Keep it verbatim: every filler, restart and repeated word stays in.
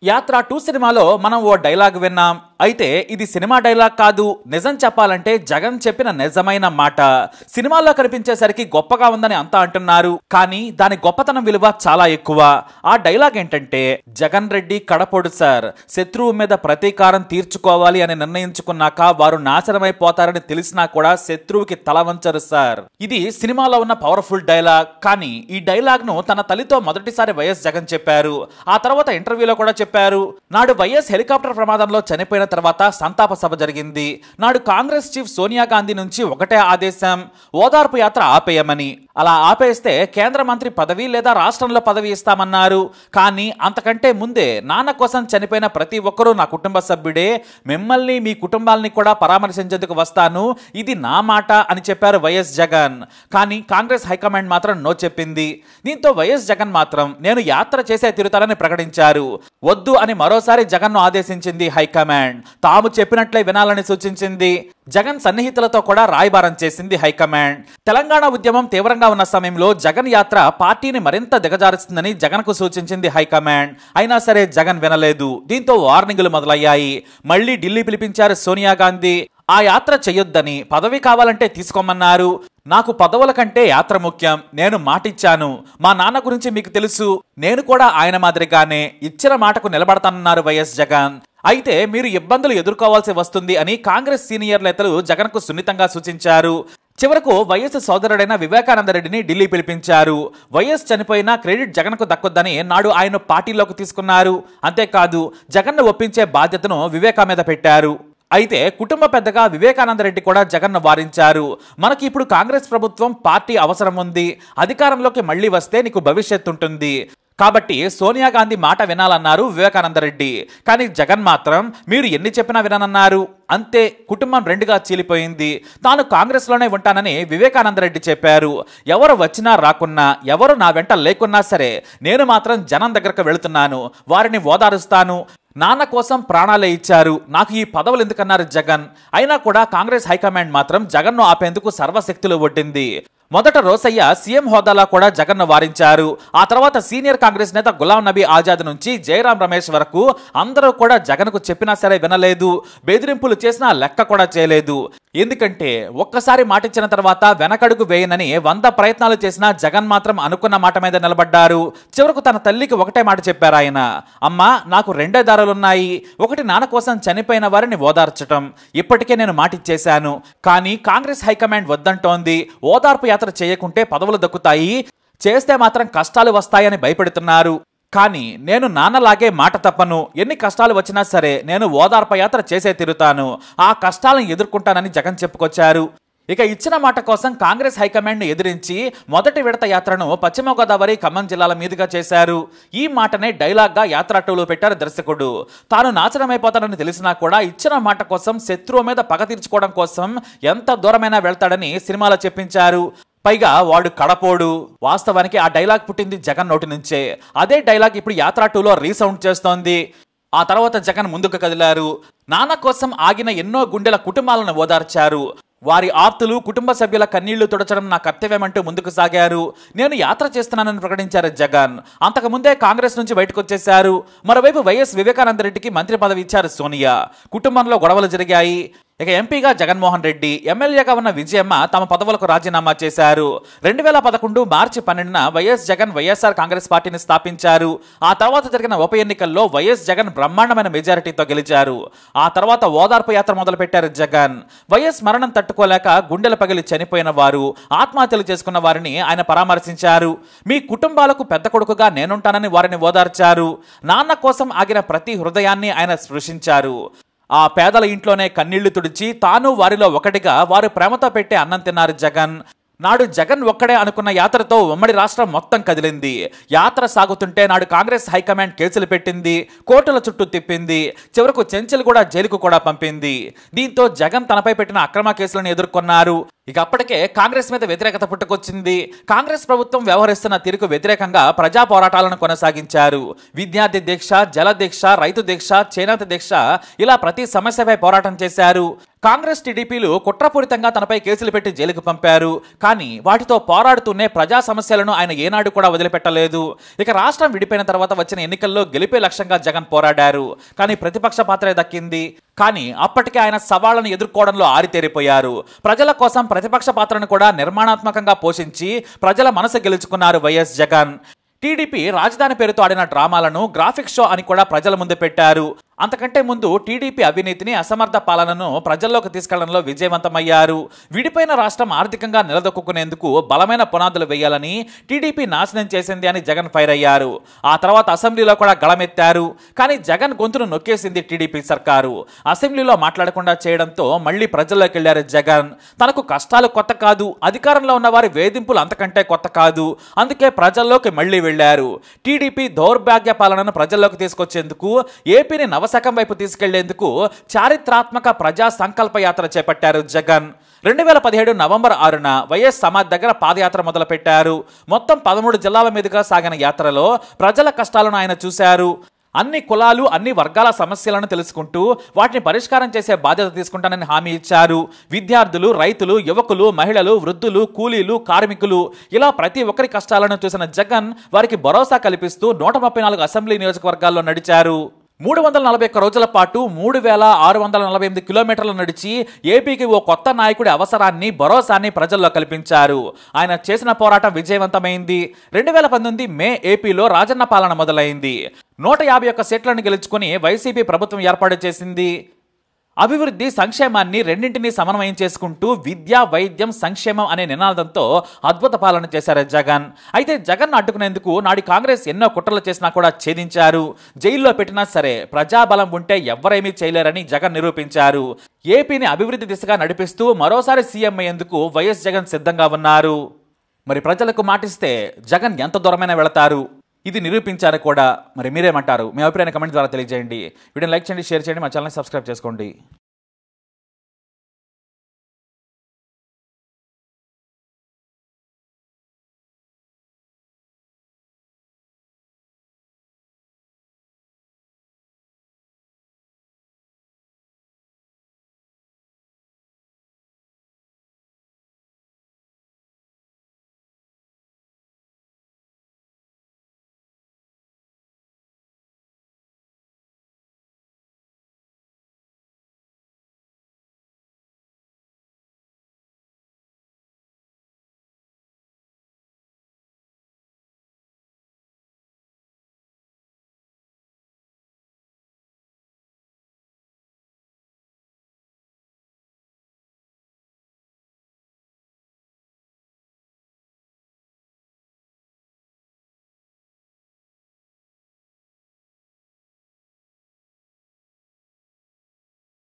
యాత్ర టూ సినిమాలో మనం ఓ డైలాగ్ విన్నాం. అయితే ఇది సినిమా డైలాగ్ కాదు. నిజం చెప్పాలంటే జగన్ చెప్పిన నిజమైన మాట. సినిమాల్లో కనిపించేసరికి గొప్పగా ఉందని అంతా అంటున్నారు, కానీ దాని గొప్పతనం విలువ చాలా ఎక్కువ. ఆ డైలాగ్ ఏంటంటే, జగన్ రెడ్డి కడపొడు సార్, శత్రువు మీద ప్రతీకారం తీర్చుకోవాలి అని నిర్ణయించుకున్నాక వారు నాశనమైపోతారని తెలిసినా కూడా శత్రువుకి తల వంచరు సార్. ఇది సినిమాలో ఉన్న పవర్ఫుల్ డైలాగ్. కానీ ఈ డైలాగ్ ను తన తల్లితో మొదటిసారి వైఎస్ జగన్ చెప్పారు. ఆ తర్వాత ఇంటర్వ్యూలో కూడా చెప్పారు. నాడు వైఎస్ హెలికాప్టర్ ప్రమాదంలో చనిపోయిన తర్వాత సంతాప సభ జరిగింది. నాడు కాంగ్రెస్ చీఫ్ సోనియా గాంధీ నుంచి ఒకటే ఆదేశం, ఓదార్పు యాత్ర ఆపేయమని. అలా ఆపేస్తే కేంద్ర మంత్రి పదవి లేదా రాష్ట్రంలో పదవి ఇస్తామన్నారు. కానీ అంతకంటే ముందే నాన్న కోసం చనిపోయిన ప్రతి ఒక్కరూ నా కుటుంబ సభ్యుడే, మిమ్మల్ని మీ కుటుంబాలని కూడా పరామర్శించేందుకు వస్తాను, ఇది నా మాట అని చెప్పారు వైఎస్ జగన్. కానీ కాంగ్రెస్ హైకమాండ్ మాత్రం నో చెప్పింది. దీంతో వైఎస్ జగన్ మాత్రం నేను యాత్ర చేసే తీరుతానని ప్రకటించారు. వద్దు అని మరోసారి జగన్ ను ఆదేశించింది హైకమాండ్. తాము చెప్పినట్లే వినాలని సూచించింది. జగన్ సన్నిహితులతో కూడా రాయబారం చేసింది హైకమాండ్. తెలంగాణ ఉద్యమం తీవ్రంగా ఉన్న సమయంలో జగన్ యాత్ర పార్టీని మరింత దిగజారుస్తుందని జగన్ కు సూచించింది హైకమాండ్. అయినా సరే జగన్ వినలేదు. దీంతో వార్నింగులు మొదలయ్యాయి. మళ్లీ ఢిల్లీ పిలిపించారు సోనియా గాంధీ. ఆ యాత్ర చెయ్యొద్దని, పదవి కావాలంటే తీసుకోమన్నారు. నాకు పదవుల కంటే యాత్ర ముఖ్యం, నేను మాటిచ్చాను, మా నాన్న గురించి మీకు తెలుసు, నేను కూడా ఆయన మాదిరిగానే ఇచ్చిన మాటకు నిలబడతానన్నారు వైఎస్ జగన్. అయితే మీరు ఇబ్బందులు ఎదుర్కోవాల్సి వస్తుంది అని కాంగ్రెస్ సీనియర్ నేతలు జగన్ కు సున్నితంగా సూచించారు. చివరకు వైఎస్ సోదరుడైన వివేకానంద రెడ్డిని ఢిల్లీ పిలిపించారు. వైఎస్ చనిపోయినా క్రెడిట్ జగన్ కు దక్కొద్దని నాడు ఆయన పార్టీలోకి తీసుకున్నారు. అంతేకాదు జగన్ ను ఒప్పించే బాధ్యతను వివేకా మీద పెట్టారు. అయితే కుటుంబ పెద్దగా వివేకానంద రెడ్డి కూడా జగన్ ను వారించారు. మనకి ఇప్పుడు కాంగ్రెస్ ప్రభుత్వం, పార్టీ అవసరం ఉంది, అధికారంలోకి మళ్లీ వస్తే నీకు భవిష్యత్తు ఉంటుంది, కాబట్టి సోనియా గాంధీ మాట వినాలన్నారు వివేకానంద రెడ్డి. కానీ జగన్ మాత్రం మీరు ఎన్ని చెప్పినా విననన్నారు. అంతే, కుటుంబం రెండుగా చీలిపోయింది. తాను కాంగ్రెస్ లోనే ఉంటానని వివేకానంద రెడ్డి చెప్పారు. ఎవరు వచ్చినా రాకున్నా, ఎవరు నా వెంట లేకున్నా సరే నేను మాత్రం జనం దగ్గరకు వెళుతున్నాను, వారిని ఓదారుస్తాను, నాన్న కోసం ప్రాణాలే ఇచ్చారు, నాకు ఈ పదవులు ఎందుకన్నారు జగన్. అయినా కూడా కాంగ్రెస్ హైకమాండ్ మాత్రం జగన్ ను ఆపేందుకు సర్వశక్తులు ఒడ్డింది. మొదట రోసయ్య సీఎం హోదాలో కూడా జగన్ ను వారించారు. ఆ తర్వాత సీనియర్ కాంగ్రెస్ నేత గులాం నబీ ఆజాద్ నుంచి జయరాం రమేష్ వరకు అందరూ కూడా జగన్ కు చెప్పినా సరే వినలేదు. బెదిరింపులు చేసినా లెక్క కూడా చేయలేదు. ఎందుకంటే ఒక్కసారి మాటిచ్చిన తర్వాత వెనకడుగు వేయనని వంద ప్రయత్నాలు చేసినా జగన్ మాత్రం అనుకున్న మాట మీద నిలబడ్డారు. చివరకు తన తల్లికి ఒకటే మాట చెప్పారు ఆయన, అమ్మా నాకు రెండే దారులున్నాయి, ఒకటి నాన్న కోసం చనిపోయిన వారిని ఓదార్చటం, ఇప్పటికే నేను మాటిచ్చేశాను, కానీ కాంగ్రెస్ హైకమాండ్ వద్దంటోంది, ఓదార్పు యాత్ర చేయకుంటే పదవులు దక్కుతాయి, చేస్తే మాత్రం కష్టాలు వస్తాయని భయపెడుతున్నారు. కానీ నేను నాన్నలాగే మాట తప్పను, ఎన్ని కష్టాలు వచ్చినా సరే నేను ఓదార్పు యాత్ర చేసే తీరుతాను, ఆ కష్టాలను ఎదుర్కొంటానని జగన్ చెప్పుకొచ్చారు. ఇక ఇచ్చిన మాట కోసం కాంగ్రెస్ హైకమాండ్ ను ఎదిరించి మొదటి విడత యాత్రను పశ్చిమ గోదావరి, ఖమ్మం జిల్లాల మీదుగా చేశారు. ఈ మాటనే డైలాగ్ గా యాత్ర టూలో పెట్టారు దర్శకుడు. తాను నాశనమైపోతానని తెలిసినా కూడా ఇచ్చిన మాట కోసం, శత్రువు మీద పగ తీర్చుకోవడం కోసం ఎంత దూరమైనా వెళ్తాడని సినిమాలో చెప్పించారు. పైగా వాడు కడపోడు. వాస్తవానికి ఆ డైలాగ్ పుట్టింది జగన్ నోటి నుంచే. అదే డైలాగ్ ఇప్పుడు యాత్ర టూలో రీసౌండ్ చేస్తోంది. ఆ తర్వాత జగన్ ముందుకు కదిలారు. నాన్న కోసం ఆగిన ఎన్నో గుండెల కుటుంబాలను ఓదార్చారు. వారి ఆప్తులు, కుటుంబ సభ్యుల కన్నీళ్లు తుడచడం నా కర్తవ్యమంటూ ముందుకు సాగారు. నేను యాత్ర చేస్తున్నానని ప్రకటించారు జగన్. అంతకుముందే కాంగ్రెస్ నుంచి బయటకు వచ్చేశారు. మరోవైపు వైఎస్ వివేకానంద రెడ్డికి మంత్రి పదవి ఇచ్చారు సోనియా. కుటుంబంలో గొడవలు జరిగాయి. ఇక ఎంపీగా జగన్మోహన్ రెడ్డి, ఎమ్మెల్యేగా ఉన్న విజయమ్మ తమ పదవులకు రాజీనామా చేశారు. రెండు వేల పదకొండు మార్చి పన్నెండున వైఎస్ జగన్ వైఎస్ఆర్ కాంగ్రెస్ పార్టీని స్థాపించారు. ఆ తర్వాత జరిగిన ఉప ఎన్నికల్లో వైఎస్ జగన్ బ్రహ్మాండమైన మెజారిటీతో గెలిచారు. ఆ తర్వాత ఓదార్పు యాత్ర మొదలుపెట్టారు జగన్. వైఎస్ మరణం తట్టుకోలేక గుండెల పగిలి చనిపోయిన వారు, ఆత్మహత్యలు చేసుకున్న వారిని ఆయన పరామర్శించారు. మీ కుటుంబాలకు పెద్ద కొడుకుగా నేనుంటానని వారిని ఓదార్చారు. నాన్న కోసం ఆగిన ప్రతి హృదయాన్ని ఆయన స్పృశించారు. ఆ పేదల ఇంట్లోనే కన్నీళ్లు తుడిచి తాను వారిలో ఒకటిగా వారు ప్రేమతో పెట్టే అన్నం తిన్నారు జగన్. నాడు జగన్ ఒక్కడే అనుకున్న యాత్రతో ఉమ్మడి రాష్ట్రం మొత్తం కదిలింది. యాత్ర సాగుతుంటే నాడు కాంగ్రెస్ హైకమాండ్ కేసులు పెట్టింది, కోర్టుల చుట్టూ తిప్పింది, చివరకు చెంచల్ కూడా జైలుకు కూడా పంపింది. దీంతో జగన్ తనపై పెట్టిన అక్రమ కేసులను ఎదుర్కొన్నారు. ఇక అప్పటికే కాంగ్రెస్ మీద వ్యతిరేకత పుట్టుకొచ్చింది. కాంగ్రెస్ ప్రభుత్వం వ్యవహరిస్తున్న తీరుకు వ్యతిరేకంగా ప్రజా పోరాటాలను కొనసాగించారు. విద్యార్థి దీక్ష, జల దీక్ష, రైతు దీక్ష, చేనేత దీక్ష ఇలా ప్రతి సమస్యపై పోరాటం చేశారు. కాంగ్రెస్ టీడీపీలు కుట్రపూరితంగా తనపై కేసులు పెట్టి జైలుకు పంపారు. కానీ వాటితో పోరాడుతూనే ప్రజా సమస్యలను ఆయన ఏనాడు కూడా వదిలిపెట్టలేదు. ఇక రాష్ట్రం విడిపోయిన తర్వాత వచ్చిన ఎన్నికల్లో గెలిపే లక్ష్యంగా జగన్ పోరాడారు. కానీ ప్రతిపక్ష పాత్రే దక్కింది. కానీ అప్పటికే ఆయన సవాళ్లను ఎదుర్కోవడంలో ఆరితేరిపోయారు. ప్రజల కోసం ప్రతిపక్ష పాత్రను కూడా నిర్మాణాత్మకంగా పోషించి ప్రజల మనసు గెలుచుకున్నారు వైఎస్ జగన్. టీడీపీ రాజధాని పేరుతో ఆడిన డ్రామాలను గ్రాఫిక్ షో అని కూడా ప్రజల ముందు పెట్టారు. అంతకంటే ముందు టీడీపీ అవినీతిని, అసమర్థ పాలనను ప్రజల్లోకి తీసుకెళ్లడంలో విజయవంతమయ్యారు. విడిపోయిన రాష్ట్రం ఆర్థికంగా నిలదొక్కునేందుకు బలమైన పునాదులు వేయాలని టీడీపీ నాశనం చేసింది అని జగన్ ఫైర్ అయ్యారు. ఆ తర్వాత అసెంబ్లీలో కూడా గళమెత్తారు. కానీ జగన్ గొంతును నొక్కేసింది టీడీపీ సర్కారు. అసెంబ్లీలో మాట్లాడకుండా చేయడంతో మళ్లీ ప్రజల్లోకి వెళ్లారు జగన్. తనకు కష్టాలు కొత్త కాదు, అధికారంలో ఉన్న వారి వేధింపులు అంతకంటే కొత్త కాదు. అందుకే ప్రజల్లోకి మళ్లీ వెళ్లారు. టీడీపీ దౌర్భాగ్య పాలనను ప్రజల్లోకి తీసుకొచ్చేందుకు, ఏపీని నవ శకం వైపు తీసుకెళ్లేందుకు చారిత్రాత్మక ప్రజా సంకల్ప యాత్ర చేపట్టారు జగన్. రెండు వేల పదిహేడు నవంబర్ ఆరున వైఎస్ సమాధి దగ్గర పాదయాత్ర మొదలుపెట్టారు. మొత్తం పదమూడు జిల్లాల మీదుగా సాగిన యాత్రలో ప్రజల కష్టాలను ఆయన చూశారు. అన్ని కులాలు, అన్ని వర్గాల సమస్యలను తెలుసుకుంటూ వాటిని పరిష్కారం చేసే బాధ్యత తీసుకుంటానని హామీ ఇచ్చారు. విద్యార్థులు, రైతులు, యువకులు, మహిళలు, వృద్ధులు, కూలీలు, కార్మికులు ఇలా ప్రతి ఒక్కరి కష్టాలను చూసిన జగన్ వారికి భరోసా కల్పిస్తూ నూట ముప్పై నాలుగు అసెంబ్లీ నియోజకవర్గాల్లో నడిచారు. మూడు వందల నలభై ఒక్క రోజుల పాటు మూడు వేల ఆరు వందల నలభై ఎనిమిది కిలోమీటర్లు నడిచి ఏపీకి ఓ కొత్త నాయకుడి అవసరాన్ని, భరోసాన్ని ప్రజల్లో కల్పించారు. ఆయన చేసిన పోరాటం విజయవంతమైంది. రెండు వేల పంతొమ్మిది మే ఏపీలో రాజన్న పాలన మొదలైంది. నూట యాభై ఒక్క సీట్లను గెలుచుకుని వైసీపీ ప్రభుత్వం ఏర్పాటు చేసింది. అభివృద్ధి, సంక్షేమాన్ని రెండింటినీ సమన్వయం చేసుకుంటూ విద్య, వైద్యం, సంక్షేమం అనే నినాదంతో అద్భుత పాలన చేశారు జగన్. అయితే జగన్ అడ్డుకునేందుకు నాడు కాంగ్రెస్ ఎన్నో కుట్రలు చేసినా కూడా ఛేదించారు. జైల్లో పెట్టినా సరే ప్రజాబలం ఉంటే ఎవ్వరేమీ చేయలేరని జగన్ నిరూపించారు. ఏపీని అభివృద్ధి దిశగా నడిపిస్తూ మరోసారి సీఎం అయ్యేందుకు వైఎస్ జగన్ సిద్ధంగా ఉన్నారు. మరి ప్రజలకు మాటిస్తే జగన్ ఎంత దూరమైనా వెళతారు. ఇది నిరూపించారు కూడా. మరి మీరేమంటారు? మీ అభిప్రాయాన్ని కమెంట్ ద్వారా తెలియజేయండి. వీడియోని లైక్ చేయండి, షేర్ చేయండి, మా ఛానల్ని సబ్స్క్రైబ్ చేసుకోండి.